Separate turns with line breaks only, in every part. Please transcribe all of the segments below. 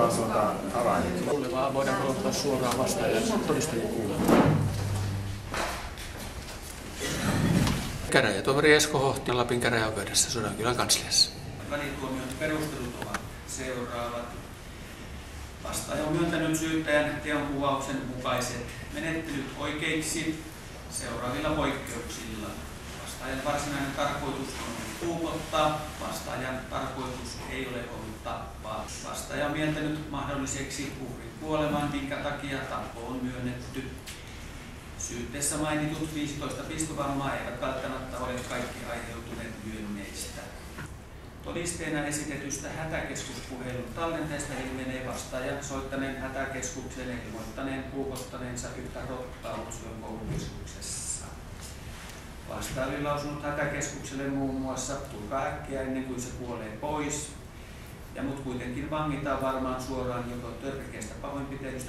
Kuulevaa voidaan aloittaa suoraan vastaajan todistelun kuulemaan. Käräjätuomari Esko Hohti Lapin käräjäoikeudessa Sodankylän kansliassa.
Välituomion perustelut ovat seuraavat. Vastaaja on myöntänyt syyttäjän teonkuvauksen mukaiset menettelyt oikeiksi seuraavilla poikkeuksilla. Vastaajan varsinainen tarkoitus on puukottaa. Vastaajan tarkoitus ei ole ollut tappaa. Vastaaja on mieltänyt mahdolliseksi uhrin kuoleman, minkä takia tappo on myönnetty. Syytteessä mainitut 15 pistovammaa eivät välttämättä ole kaikki aiheutuneet myönneistä. Todisteena esitetystä hätäkeskuspuhelun tallenteesta ilmenee vastaajan soittaneen hätäkeskukseen ja ilmoittaneen puukottaneensa yhtä rottaa Utsjoen koulukeskuksessa. Vastaaja oli lausunut hätäkeskukselle muun muassa tulkaa äkkiä ennen kuin se kuolee pois. Ja mut kuitenkin vangitaan varmaan suoraan joko törkeästä pahoinpitelystä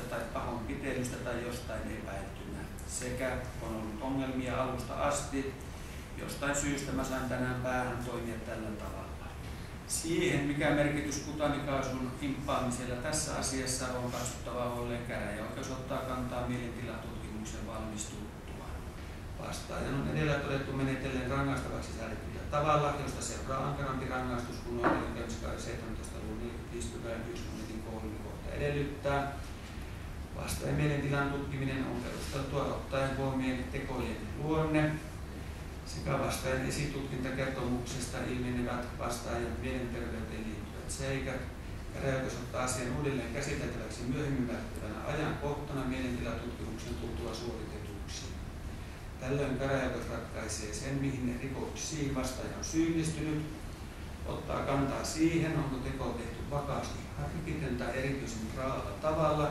tai jostain epäiltynä. Sekä on ollut ongelmia alusta asti. Jostain syystä mä sain tänään päähän toimia tällä tavalla. Siihen, mikä merkitys kutanikaasun himppaamisella tässä asiassa on katsottava olleen käräjäoikeus ottaa kantaa mielentilatutkimuksen valmistuttua. Vastaajan on edellä todettu menetellen rangaistavaksi säädetyllä tavalla, josta seuraa ankarampi rangaistus kuin oikeudenkäymiskauden 17. luvun 45 pykälän 1 momentin 3 kohta edellyttää. Vastaajan mielentilan tutkiminen on perusteltua ottaen huomioon tekojen luonne sekä vastaajan esitutkintakertomuksesta ilmenevät vastaajan mielenterveyteen liittyvät seikat. Käräjäoikeus ottaa asian uudelleen käsiteltäväksi myöhemmin välttävänä ajankohtana mielentilatutkimuksen tultua suoritetuksi. Tällöin käräjäoikeus ratkaisee sen, mihin rikoksiin vastaaja on syyllistynyt, ottaa kantaa siihen, onko teko tehty vakaasti harkiten tai erityisen raalla tavalla,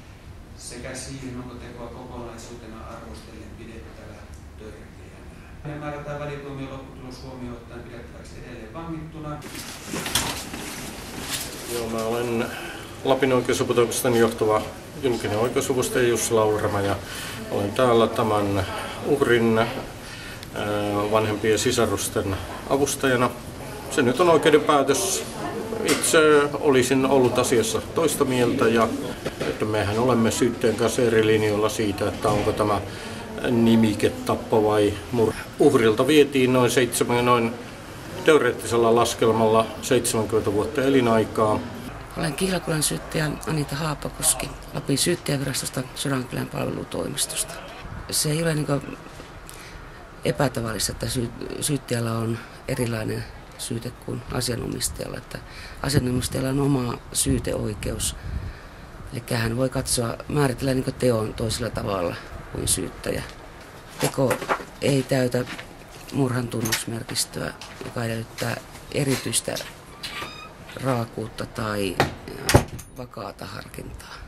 sekä siihen, onko tekoa kokonaisuutena arvostellen pidettävä törkeänä. Ne määrätään välituomion lopputulos huomioon ottaen pidettäväksi edelleen vangittuna.
Joo, mä olen Lapin oikeusaputoimiston johtava julkinen oikeusavustaja Jussi Laurama ja olen täällä tämän uhrin vanhempien sisarusten avustajana. Se nyt on oikeuden päätös. Itse olisin ollut asiassa toista mieltä ja että mehän olemme syytteen kanssa eri linjoilla siitä, että onko tämä nimiketappo vai murha. Uhrilta vietiin noin teoreettisella laskelmalla 70 vuotta elinaikaa.
Olen Kihlakulan syyttäjä Anita Haapakoski Lapin syyttäjävirastosta Sodankylän palvelutoimistosta. Se ei ole epätavallista, että syyttäjällä on erilainen syyte kuin asianomistajalla. Että asianomistajalla on oma syyteoikeus. Eli hän voi määritellä teon toisella tavalla kuin syyttäjä. Teko ei täytä murhan tunnusmerkistöä, joka edellyttää erityistä raakuutta tai vakaata harkintaa.